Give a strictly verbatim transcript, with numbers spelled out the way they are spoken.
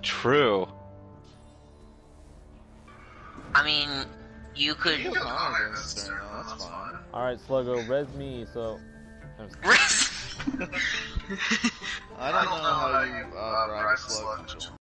True. I mean, you could. You can Connor against this turn, though, that's fine. Alright, Sluggo, res me, so... Rest. I don't know how you uh, brag a slug control.